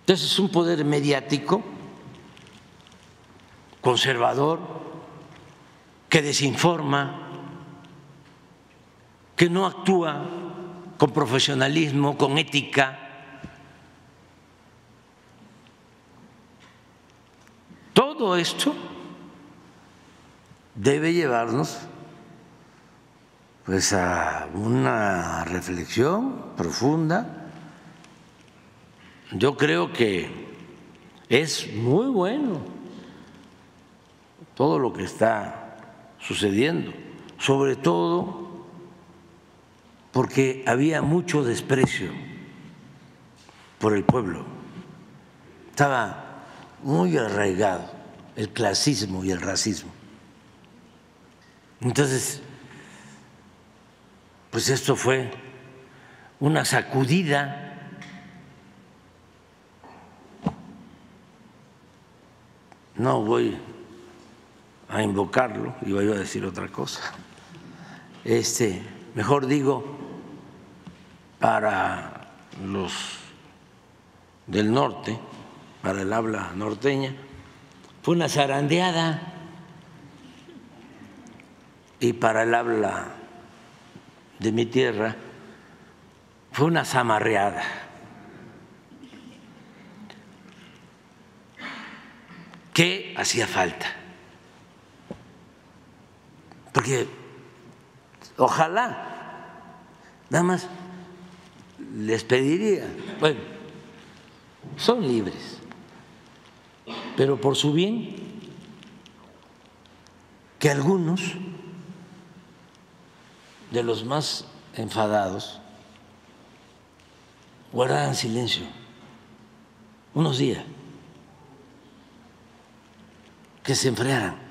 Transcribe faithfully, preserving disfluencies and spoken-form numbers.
Entonces es un poder mediático, conservador, que desinforma, que no actúa con profesionalismo, con ética. Todo esto debe llevarnos pues a una reflexión profunda. Yo creo que es muy bueno todo lo que está sucediendo, sobre todo porque había mucho desprecio por el pueblo, estaba muy arraigado el clasismo y el racismo. Entonces, pues esto fue una sacudida. No voy a invocarlo, iba yo a decir otra cosa. Este, mejor digo, para los del norte, para el habla norteña, fue una zarandeada, y para el habla de mi tierra fue una zamarreada. ¿Qué hacía falta? Porque ojalá, nada más les pediría, bueno, son libres, pero por su bien, que algunos de los más enfadados guardaran silencio unos días, que se enfriaran.